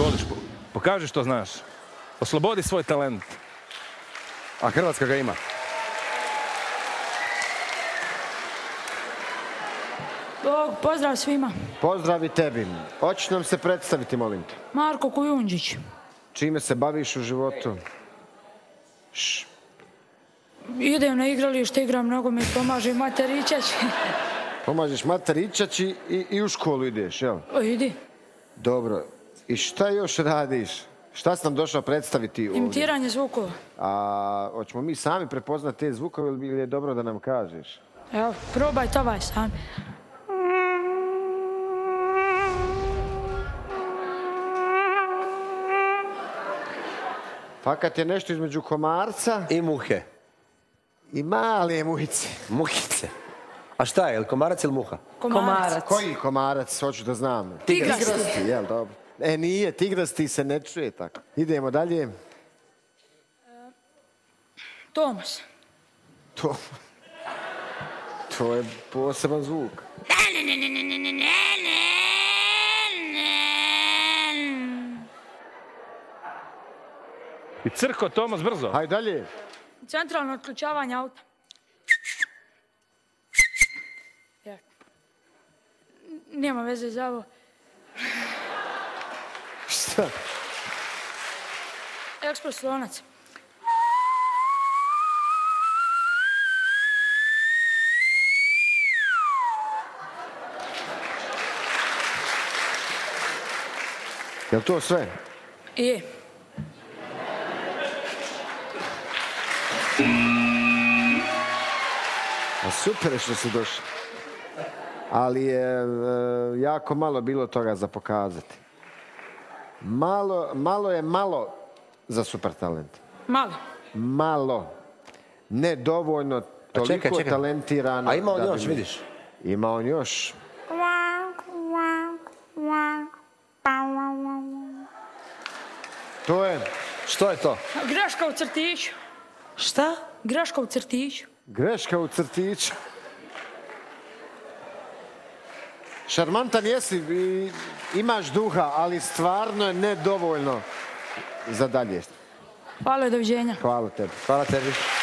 voliš, pokaži što znaš. Oslobodi svoj talent. A Hrvatska ga ima. Pozdrav svima. Pozdrav i tebi. Hoćeš nam se predstaviti, molim te? Marko Kujundžić. Čime se baviš u životu? Idem na igralište, igram nogomet, pomažem Materičači. Pomažeš Materičači i u školu ideš, jel? Idi. Dobro. I šta još radiš? Šta si nam došao predstaviti ovdje? Imitiranje zvukova. A hoćemo mi sami prepoznati te zvukove ili je dobro da nam kažeš? Evo, probajte ovaj sami. Fakat je nešto između komarca I muhe. i male muhice. Muhice. A šta je, ili komarac ili muha? Komarac. Koji komarac, hoću da znam? Tigrasti. Tigrasti, jel, dobro. Nije, tigrasti se ne čuje tako. Idemo dalje. Tomas. To je poseban zvuk. I crko Tomas brzo. Hajde dalje. Centralno otključavanje auta. Nema veze za ovo. Šta? Ekspres lonac. Jel to sve? Je. A super je što si došao. Ali je jako malo bilo toga za pokazati. Malo je malo za super talent. Malo. Malo. Ne dovoljno, toliko talentirano. A ima on još, vidiš? Ima on još. To je... Što je to? Greška u crtiću. Šta? Greška u crtiću. Greška u crtiću. Šarmantan jesi i imaš duha, ali stvarno je nedovoljno za dalje. Hvala i doviđenja. Hvala tebi. Hvala tebi.